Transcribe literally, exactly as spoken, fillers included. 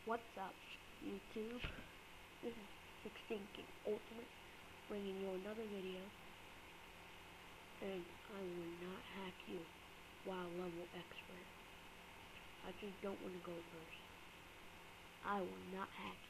What's up, YouTube? This is sixteen King Ultimate, bringing you another video, and I will not hack you while level expert. I just don't want to go first. I will not hack you.